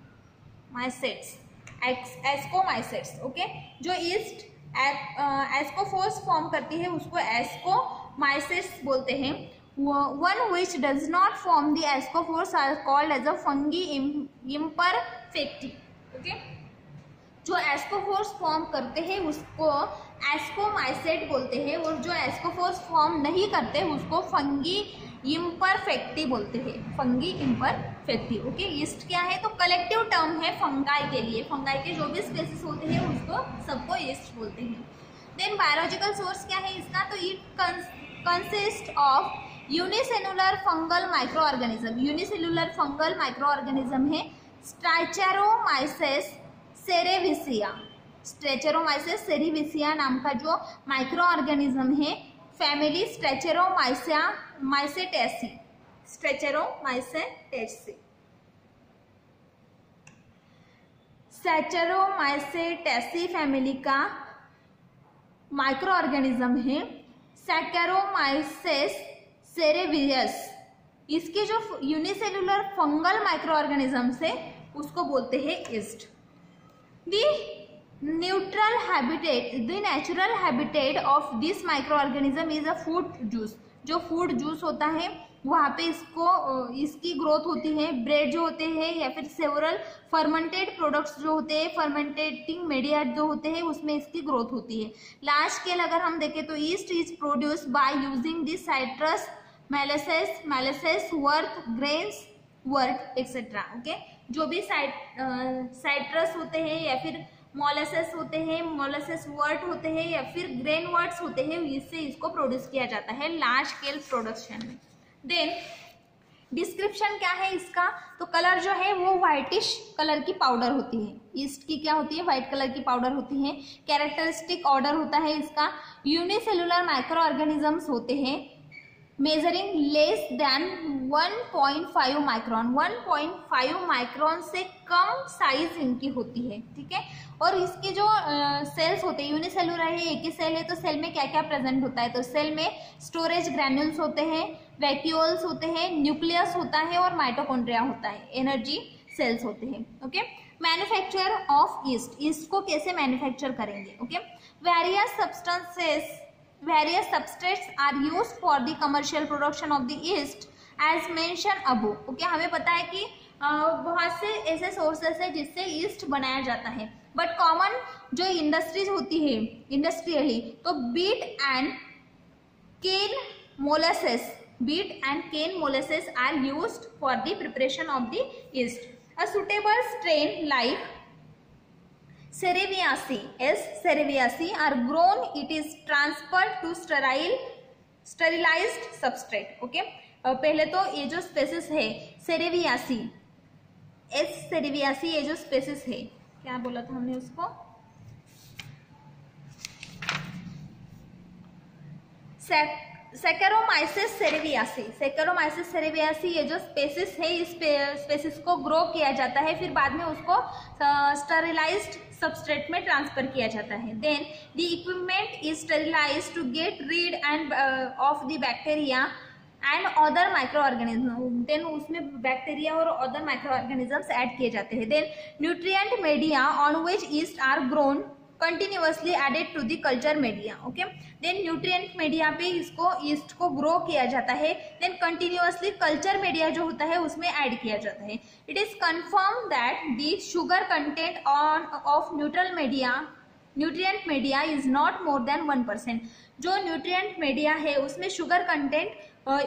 Ascomycetes, okay? जो yeast ascospores form करती है उसको ascomycetes बोलते हैं। One which does not form the ascospores are called as a fungi imperfecti. Okay? जो एस्कोफोर्स form करते हैं उसको एस्कोमाइसेट बोलते हैं, और जो एस्कोफोर्स फॉर्म नहीं करते उसको फंगी इम्परफेक्टी बोलते हैं, फंगी इम्परफेक्टी। ओके, ईस्ट क्या है, तो कलेक्टिव टर्म है फंगाई के लिए, फंगाई के जो भी स्पेसिस होते हैं उसको सबको ईस्ट बोलते हैं। देन बायोलॉजिकल सोर्स क्या है इसका, तो it consist of unicellular fungal micro organism, unicellular fungal micro organism है स्ट्रैचेरोमाइसेस सेरेविसिया, स्ट्रेचेरोमाइसेस सेरेविसिया नाम का जो माइक्रो ऑर्गेनिज्म है, family Saccharomycetaceae, Saccharomycetaceae, Saccharomycetaceae family का माइक्रो ऑर्गेनिज्म है सैकेरोमाइसेस सेरेवियस। इसके जो यूनिसेलुलर फंगल माइक्रो ऑर्गेनिजम्स है उसको बोलते हैं yeast. The natural habitat of this micro organism is a food juice, जो फूड जूस होता है वहाँ पे इसकी ग्रोथ होती है। ब्रेड जो होते हैं या फिर सेवरल फर्मेंटेड प्रोडक्ट्स जो होते हैं, फर्मेंटेटिंग मीडिया जो होते हैं उसमें इसकी ग्रोथ होती है। लार्ज स्केल अगर हम देखें तो yeast is produce by using this citrus molasses worth grains wort etcetera. Okay, जो भी साइट्रस होते हैं या फिर मोलेसेस होते हैं, मोलेसेस वर्ट होते हैं या फिर ग्रेन वर्ट्स होते हैं, इससे इसको प्रोड्यूस किया जाता है लार्ज स्केल प्रोडक्शन में। देन डिस्क्रिप्शन क्या है इसका, तो कलर जो है वो व्हाइटिश कलर की पाउडर होती है, ईस्ट की क्या होती है, व्हाइट कलर की पाउडर होती है। कैरेक्टरिस्टिक ऑर्डर होता है इसका, यूनिसेलुलर माइक्रो ऑर्गेनिजम्स होते हैं, measuring less than 1.5 micron, 1.5 micron से कम साइज इनकी होती है। ठीक है, और इसके जो सेल्स होते हैं, यूनिसेलुलर है, एक ही सेल है, तो सेल में क्या क्या प्रेजेंट होता है, तो सेल में स्टोरेज ग्रैन्यूल्स होते हैं, वैक्यूल्स होते हैं, न्यूक्लियस होता है और माइटोकॉन्ड्रिया होता है, एनर्जी सेल्स होते हैं। Okay, manufacture of yeast, yeast को कैसे मैन्युफैक्चर करेंगे। Okay, various substrates are used for the commercial production of the yeast as mentioned above। Okay, हमें पता है कि बहुत से ऐसे सोर्सेस है जिससे ईस्ट बनाया जाता है, बट कॉमन जो इंडस्ट्रीज होती है इंडस्ट्रियली, तो beet and cane molasses are used for the preparation of the yeast. A suitable strain like Cerevisiae, S. cerevisiae are grown. It is transferred to sterilized substrate. Okay, पहले तो ये जो spaces है Cerevisiae, S. cerevisiae, ये जो spaces है, क्या बोला था हमने उसको, Saccharomyces cerevisiae, ये जो स्पेसिस है, इस स्पेसिस को ग्रो किया जाता है, फिर बाद में उसको स्टरलाइज्ड सबस्ट्रेट में ट्रांसफर किया जाता है। Then the equipment is sterilized to get rid and of the bacteria and other micro organism, then उसमें बैक्टीरिया और अदर माइक्रो ऑर्गेनिजम्स ऐड किए जाते हैं। Then nutrient media on which yeast are grown continuously added to the culture media. Okay, then nutrient media पे इसको east को grow किया जाता है, देन कंटिन्यूअसली कल्चर मीडिया जो होता है उसमें ऐड किया जाता है। It is confirm that the sugar content of nutrient media is not more than 1%। जो न्यूट्रिएंट मीडिया है उसमें शुगर कंटेंट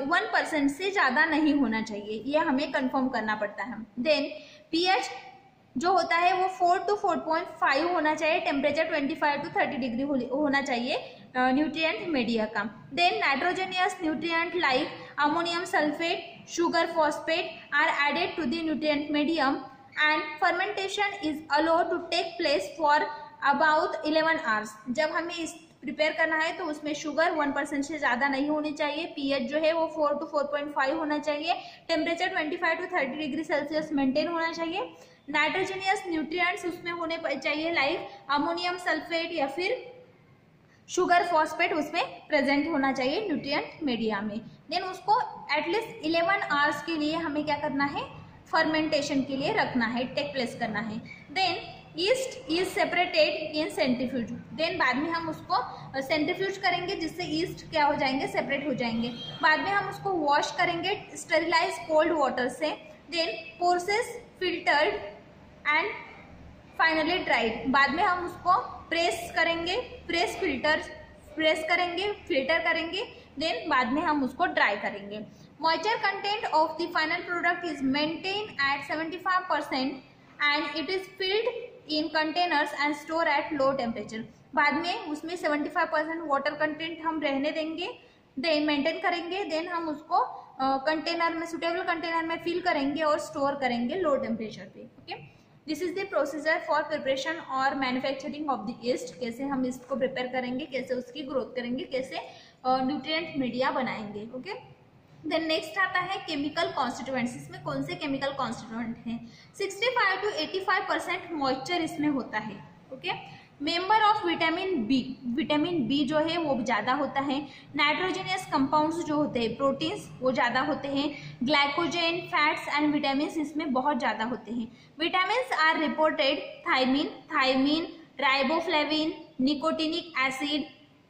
1% से ज़्यादा नहीं होना चाहिए, ये हमें कंफर्म करना पड़ता है। देन पीएच जो होता है वो 4 to 4.5 होना चाहिए, टेम्परेचर 25 to 30 डिग्री होना चाहिए न्यूट्रिएंट मीडिया का। Then nitrogenous nutrient like ammonium sulphate, sugar phosphate are added to the nutrient medium and fermentation is allowed to take place for about 11 hours. जब हमें इस प्रिपेयर करना है तो उसमें शुगर 1% से ज़्यादा नहीं होनी चाहिए, पीएच जो है वो 4 to 4.5 होना चाहिए, temperature 25 to 30 degree Celsius maintain होना चाहिए। नाइट्रोजेनियस न्यूट्रिएंट्स उसमें होने चाहिए लाइक अमोनियम सल्फेट या फिर शुगर फॉस्फेट उसमें प्रेजेंट होना चाहिए न्यूट्रिएंट मीडिया में। देन उसको एटलीस्ट 11 आवर्स के लिए हमें क्या करना है, फर्मेंटेशन के लिए रखना है, टेक प्लेस करना है। Then yeast is separated in centrifuge, then बाद में हम उसको सेंट्रीफ्यूज करेंगे जिससे ईस्ट क्या हो जाएंगे, सेपरेट हो जाएंगे। बाद में हम उसको वॉश करेंगे स्टेरिलाइज कोल्ड वाटर से, then process filtered and finally dried. बाद में हम उसको प्रेस करेंगे, प्रेस करेंगे, फिल्टर करेंगे, देन बाद में हम उसको ड्राई करेंगे। Moisture content of the final product is maintain at 75% and it is filled in containers and store at low temperature. बाद में उसमें 75% वाटर कंटेंट हम रहने देंगे, देन मेंटेन करेंगे, देन हम उसको कंटेनर में, सुटेबल कंटेनर में फिल करेंगे और स्टोर करेंगे लो टेम्परेचर पे। Okay, this is the procedure for preparation और मैन्युफैक्चरिंग ऑफ द ईस्ट। कैसे हम ईस्ट को प्रिपेयर करेंगे, कैसे उसकी ग्रोथ करेंगे, कैसे न्यूट्रिएंट मीडिया बनाएंगे। ओके, देन नेक्स्ट आता है केमिकल कॉन्स्टिट्यूएंट्स। इसमें कौन से केमिकल कॉन्स्टिट्यूएंट हैं? 65 to 85% मॉइस्चर इसमें होता है। Okay, member of vitamin B, vitamin B जो है वो ज़्यादा होता है। नाइट्रोजनियस कंपाउंड्स जो होते हैं, प्रोटीन्स, वो ज़्यादा होते हैं। ग्लाइकोजन, फैट्स एंड विटामिन इसमें बहुत ज़्यादा होते हैं। Vitamin are reported thiamine, riboflavin, nicotinic acid,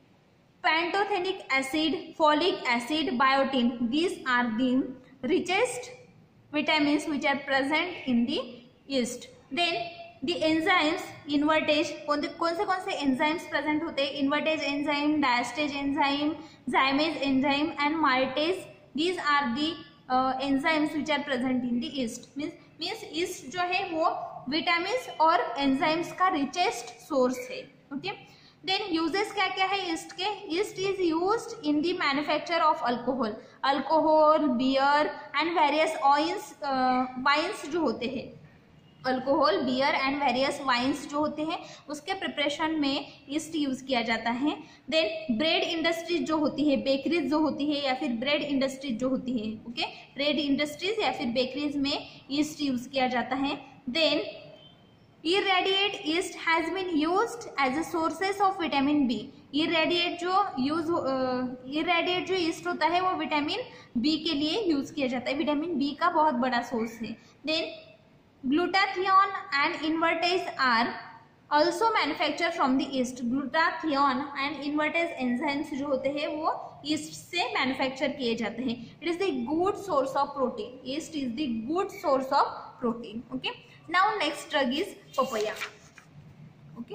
pantothenic acid, folic acid, biotin. These are the richest vitamins which are present in the yeast. Then the enzymes, invertase, कौन से enzymes present होते हैं? Invertase enzyme, diastase enzyme, zymase enzyme and maltase. These are the enzymes which are present in the yeast. Means yeast जो है वो vitamin और enzymes का richest source है। ओके, देन यूजेस क्या क्या है ईस्ट के? Yeast is used in the manufacture of alcohol, beer and various wines जो होते हैं, alcohol, beer and various wines जो होते हैं, उसके प्रिपरेशन में ईस्ट यूज किया जाता है। देन ब्रेड इंडस्ट्रीज जो होती है, बेकरीज जो होती है या फिर ब्रेड इंडस्ट्रीज जो होती है, ओके, ब्रेड इंडस्ट्रीज या फिर बेकरीज में ईस्ट यूज किया जाता है। Then irradiate yeast has been used as a sources of vitamin B. irradiate जो yeast होता है वो विटामिन बी के लिए यूज किया जाता है, विटामिन बी का बहुत बड़ा सोर्स है। Then glutathione and invertase are also manufacture from the yeast. Glutathione and invertase enzymes जो होते हैं वो ईस्ट से मैन्युफैक्चर किए जाते हैं। It is the good source of protein, yeast is the good source of protein. Okay, now next drug is papaya. Okay,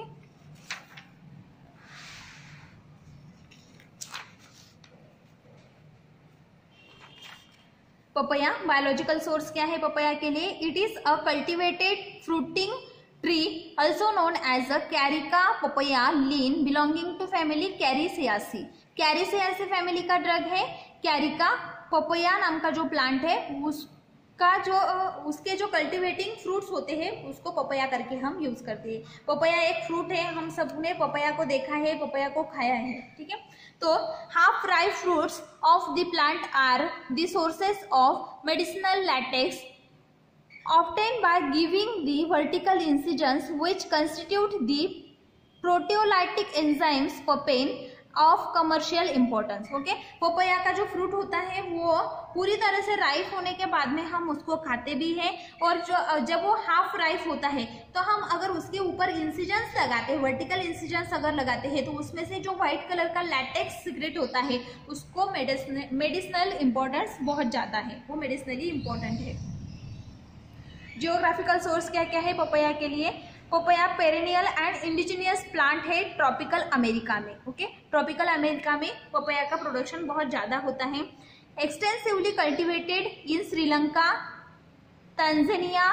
papaya biological source क्या है पपया के लिए? It is a cultivated fruiting tree also known as a Carica papaya Linn belonging to family Caricaceae. Caricaceae family का drug है Carica papaya नाम का जो plant है उसके जो कल्टिवेटिंग फ्रूट्स होते हैं उसको पपया करके हम यूज करते हैं। पपया एक फ्रूट है, हम सब ने पपया को देखा है, पपया को खाया है। ठीक है, तो half ripe fruits of the plant are the sources of medicinal latex obtained by giving the vertical incisions which constitute the proteolytic enzymes papain of commercial importance. Okay, papaya का जो फ्रूट होता है वो पूरी तरह से राइप होने के बाद में हम उसको खाते भी हैं, और जब वो हाफ राइप होता है तो हम अगर उसके ऊपर इंसिजन्स लगाते हैं, वर्टिकल इंसिजन्स अगर लगाते हैं, तो उसमें से जो व्हाइट कलर का लैटेक्स सीक्रेट होता है उसको मेडिसिनल इम्पोर्टेंस बहुत ज़्यादा है, वो मेडिसिनली इम्पोर्टेंट है। जियोग्राफिकल सोर्स क्या क्या है पपया के लिए? Papaya perennial and indigenous plant है ट्रॉपिकल अमेरिका में। ओके, ट्रॉपिकल अमेरिका में पपया का प्रोडक्शन बहुत ज़्यादा होता है। Extensively cultivated in Sri Lanka, Tanzania,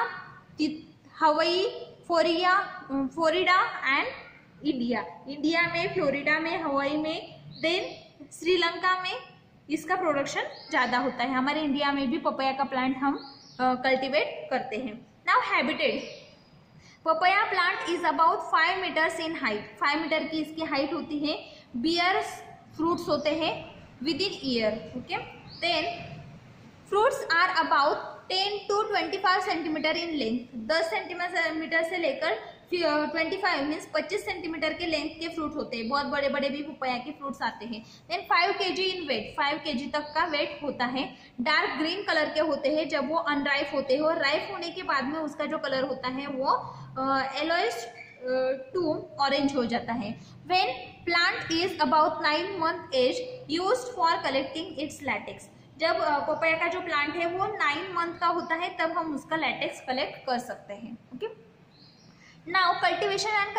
Hawaii, Florida and India. India में, फ्लोरिडा में, हवाई में, देन श्रीलंका में इसका प्रोडक्शन ज़्यादा होता है। हमारे इंडिया में भी पपया का प्लांट हम कल्टिवेट करते हैं। Now habitat, papaya plant is about 5 meters in height, 5 meter की इसकी हाइट होती है। बियर्स फ्रूट्स होते हैं within year. Okay, then fruits are about 10 to 25 centimeter in length, 10 centimeter से लेकर 25 मीन्स 25 सेंटीमीटर के लेंथ के फ्रूट होते हैं। बहुत बड़े बड़े भी पपया के फ्रूट्स आते हैं। Then 5 kg in weight, 5 kg तक का वेट होता है। डार्क ग्रीन कलर के होते हैं जब वो अनराइप होते हैं, और राइप होने के बाद में उसका जो कलर होता है वो येलोइश टू ऑरेंज हो जाता है। When plant is about 9 month age used for collecting its latex, जब पपया का जो प्लांट है वो 9 month का होता है तब हम उसका लैटेक्स कलेक्ट कर सकते हैं। Okay, now cultivation and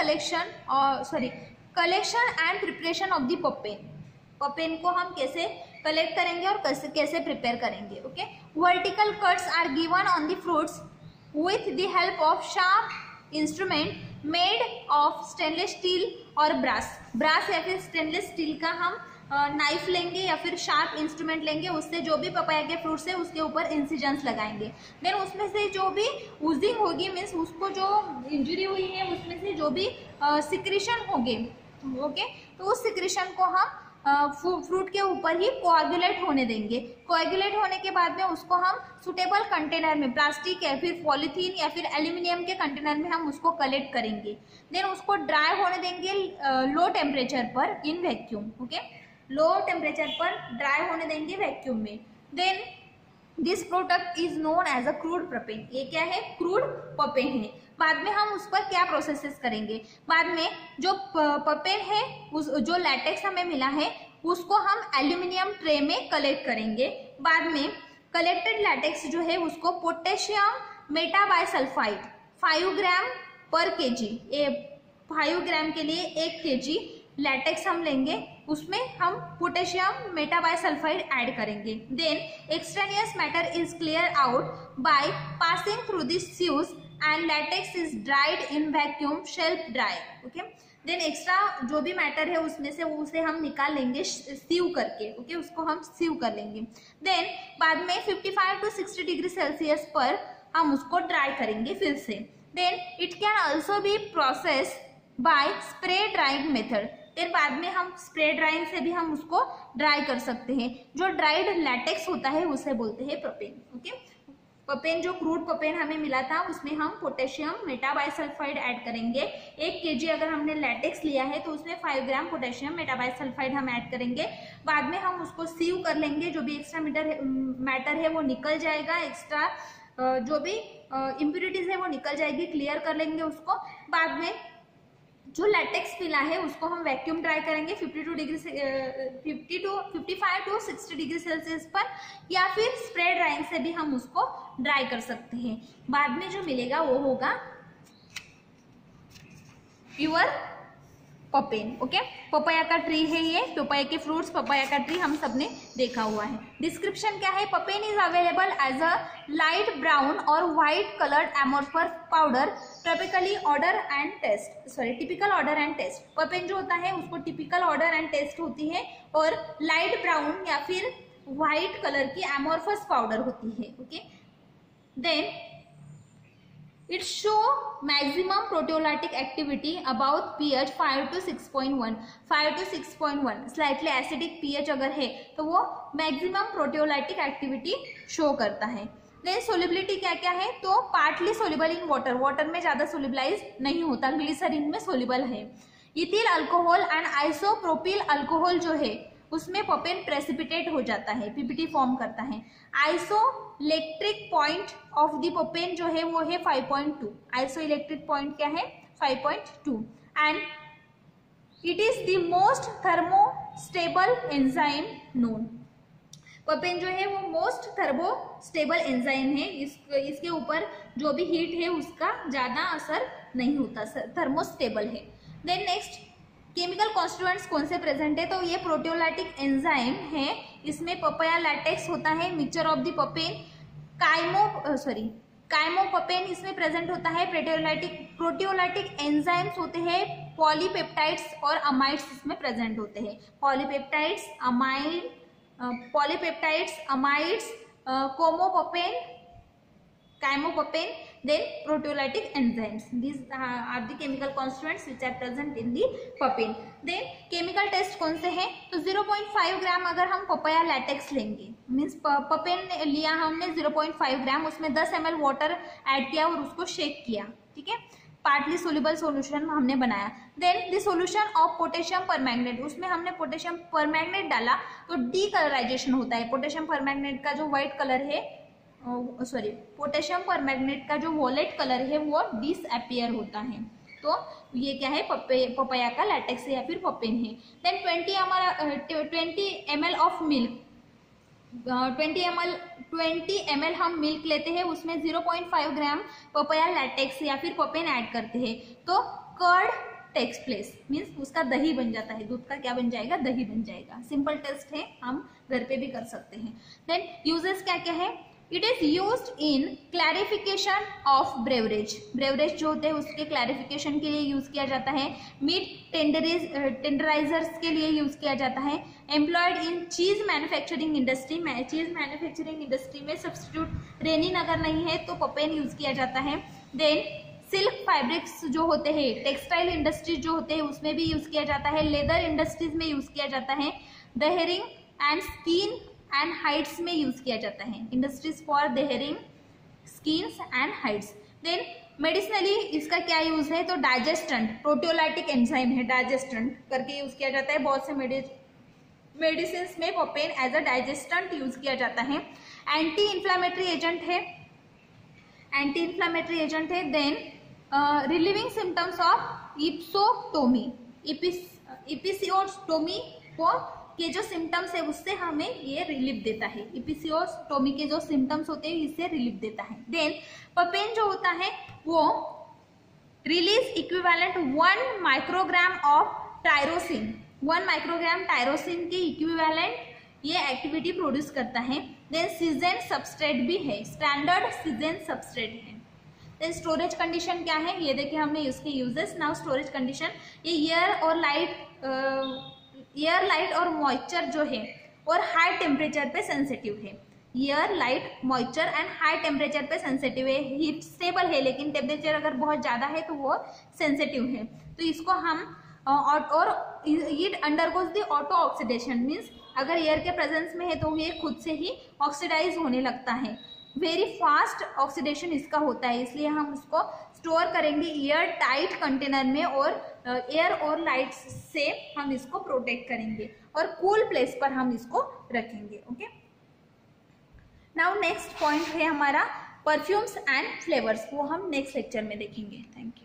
collection and preparation of the papain. Papain को हम कैसे कलेक्ट करेंगे और कैसे प्रिपेयर करेंगे। Okay, vertical cuts are given on the fruits with the help of sharp instrument made of stainless steel और brass या फिर स्टेनलेस स्टील का हम नाइफ लेंगे या फिर शार्प इंस्ट्रूमेंट लेंगे, उससे जो भी पपाया के फ्रूट्स है उसके ऊपर इंसिजन्स लगाएंगे। देन उसमें से जो भी ऊजिंग होगी, मीन्स उसको जो इंजरी हुई है उसमें से जो भी सिक्रीशन होंगे, ओके, तो उस सिक्रीशन को हम फ्रूट के ऊपर ही कोआगुलेट होने देंगे। कोआगुलेट होने के बाद में उसको हम सुटेबल कंटेनर में, प्लास्टिक या फिर पॉलीथीन या फिर एल्यूमिनियम के कंटेनर में हम उसको कलेक्ट करेंगे। देन उसको ड्राई होने देंगे लो टेम्परेचर पर in vacuum. Okay, low temperature पर ड्राई होने देंगे वैक्यूम में। Then this product is known as a crude papain. ये क्या है? क्रूड पपेन है। बाद में हम उस पर क्या प्रोसेसेस करेंगे, बाद में जो पपेन है उस जो लैटेक्स हमें मिला है उसको हम एल्यूमिनियम ट्रे में कलेक्ट करेंगे। बाद में कलेक्टेड लैटेक्स जो है उसको पोटेशियम मेटाबाइसल्फाइड 5 ग्राम पर केजी, 5 ग्राम के लिए 1 केजी लैटेक्स हम लेंगे, उसमें हम पोटेशियम मेटाबाइसल्फाइड ऐड करेंगे। Then extraneous matter is clear out by passing through this sieve and latex is dried in vacuum shelf dry. Okay, then extra जो भी मैटर है उसमें से उसे हम निकाल लेंगे सीव करके। ओके, उसको हम सीव कर लेंगे। देन बाद में 55 to 60 डिग्री सेल्सियस पर हम उसको ड्राई करेंगे फिर से। Then it can also be process by spray drying method. फिर बाद में हम स्प्रे ड्राइंग से भी हम उसको ड्राई कर सकते हैं। जो ड्राइड लैटेक्स होता है उसे बोलते हैं पपेन। ओके, पपेन जो क्रूड पपेन हमें मिला था उसमें हम पोटेशियम मेटाबाइसल्फाइड ऐड करेंगे। 1 केजी अगर हमने लैटेक्स लिया है तो उसमें 5 ग्राम पोटेशियम मेटाबाइसल्फाइड हम ऐड करेंगे। बाद में हम उसको सीव कर लेंगे, जो भी एक्स्ट्रा मैटर है वो निकल जाएगा, एक्स्ट्रा जो भी इम्प्यूरिटीज है वो निकल जाएगी, क्लियर कर लेंगे उसको। बाद में जो लैटेक्स मिला है उसको हम वैक्यूम ड्राई करेंगे 55 to 60 डिग्री सेल्सियस पर, या फिर स्प्रे ड्राइंग से भी हम उसको ड्राई कर सकते हैं। बाद में जो मिलेगा वो होगा प्योर पपेन। ओके, पपाया का ट्री है ये, पपाया के फ्रूट्स, पपाया का ट्री हम सबने देखा हुआ है। डिस्क्रिप्शन क्या है? Papain is available as a light brown और white coloured amorphous powder, typical order and taste. Papain जो होता है उसको टिपिकल ऑर्डर एंड टेस्ट होती है और लाइट ब्राउन या फिर व्हाइट कलर की एमोर्फस पाउडर होती है। Okay, then it show maximum proteolytic activity about pH 5 to 6.1, 5 to 6.1 slightly acidic pH अगर है तो वो maximum proteolytic activity show करता है। देन सोलिबिलिटी क्या क्या है? तो partly soluble in water, water में ज्यादा सोलिबलाइज नहीं होता, ग्लिसरीन में सोल्यूबल है। Ethyl alcohol and isopropyl alcohol जो है उसमें पपेन प्रेसिपिटेट हो जाता है, पीपीटी फॉर्म करता है। Isoelectric point of the papain जो है वो है 5.2। आइसोइलेक्ट्रिक पॉइंट क्या है? 5.2। And it is the most thermostable enzyme known. Papain जो है वो मोस्ट थर्मोस्टेबल एंजाइम है, इसके ऊपर जो भी हीट है उसका ज्यादा असर नहीं होता, थर्मोस्टेबल है। देन नेक्स्ट केमिकल कॉन्स्टिट्यूएंट्स कौन से प्रेजेंट है? तो ये प्रोटियोलाइटिक एंजाइम है, इसमें पपाया लैटेक्स होता है, mixture of the papain, chymopapain इसमें प्रेजेंट होता है। प्रोटियोलाइटिक एंजाइम्स होते हैं, पॉलीपेप्टाइड्स और अमाइड्स इसमें प्रेजेंट होते हैं। Polypeptides, amides, chymopapain, chymopapain, then proteolytic enzymes. These are the chemical constituents which are present in the papain. Then chemical test कौन से हैं? तो 0.5 ग्राम अगर हम पपाया लैटेक्स लेंगे, मीन्स पपेन लिया हमने 0.5 ग्राम, उसमें 10 ml वाटर ऐड किया और उसको शेक किया, ठीक है, पार्टली सोल्यूबल सॉल्यूशन हमने बनाया। Then the solution of potassium permanganate, उसमें हमने पोटेशियम परमैंगनेट डाला तो डीकलराइजेशन होता है। पोटेशियम परमैंगनेट का जो व्हाइट कलर है, पोटेशियम परमैंगनेट का जो वॉलेट कलर है वो डिसअपियर होता है। तो ये क्या है? पपाया का लैटेक्स या फिर पपेन है। Then 20 ml of milk, 20 ml हम मिल्क लेते हैं, उसमें 0.5 ग्राम पपाया लैटेक्स या फिर पपेन ऐड करते हैं, तो कर्ड टेक्स प्लेस, मीन्स उसका दही बन जाता है। दूध का क्या बन जाएगा? दही बन जाएगा। सिंपल टेस्ट है, हम घर पे भी कर सकते हैं। देन यूजेस क्या क्या है? It is used in clarification of beverage, beverage जो होते हैं उसके क्लैरिफिकेशन के लिए यूज किया जाता है। मीट टेंडराइजर्स के लिए यूज किया जाता है। एम्प्लॉयड इन चीज मैन्युफैक्चरिंग इंडस्ट्री में, चीज मैन्युफैक्चरिंग इंडस्ट्री में सब्स्टिट्यूट रेनिन अगर नहीं है तो पपेन यूज किया जाता है। देन सिल्क फैब्रिक्स जो होते हैं, टेक्सटाइल इंडस्ट्रीज जो होते हैं उसमें भी यूज किया जाता है। लेदर इंडस्ट्रीज में यूज किया जाता है। Dehairing and skin and hides में यूज किया जाता है। Industries for dehairing, skins and hides. Then medicinally इसका क्या यूज है? तो डाइजेस्टेंट, प्रोटियोलाइटिक एंजाइम है, डाइजेस्टेंट करके यूज किया जाता है। बहुत से मेडिसिन में papain as a digestant use किया जाता है। एंटी इन्फ्लामेटरी एजेंट है, एंटी इन्फ्लामेटरी एजेंट है। Then relieving symptoms of episiotomy, episiotomy के जो सिम्टम्स है उससे हमें ये रिलीफ देता है। इपिसियोटोमी के जो सिम्टम्स होते हैं इससे रिलीफ देता है। देन पपेन जो होता है वो release equivalent 1 microgram of tyrosine, 1 microgram tyrosine के इक्विवेलेंट ये एक्टिविटी प्रोड्यूस करता है। देन सीजन सबस्ट्रेट भी है, स्टैंडर्ड सीजन सबस्ट्रेट है। देन स्टोरेज कंडीशन क्या है? ये देखिए हमने इसके यूजेस। नाउ स्टोरेज कंडीशन, ये एयर लाइट और मॉइस्चर जो है और हाई टेम्परेचर पे सेंसिटिव है। Air light, moisture and high temperature पे सेंसिटिव है। हीट स्टेबल है लेकिन टेम्परेचर अगर बहुत ज्यादा है तो वो सेंसिटिव है। तो इसको हम और it undergoes the auto oxidation, means अगर एयर के प्रेजेंस में है तो ये खुद से ही ऑक्सीडाइज होने लगता है। वेरी फास्ट ऑक्सीडेशन इसका होता है, इसलिए हम उसको स्टोर करेंगे एयर टाइट कंटेनर में और एयर और लाइट से हम इसको प्रोटेक्ट करेंगे और कूल प्लेस पर हम इसको रखेंगे। ओके, नाउ नेक्स्ट पॉइंट है हमारा परफ्यूम्स एंड फ्लेवर्स, वो हम नेक्स्ट लेक्चर में देखेंगे। Thank you.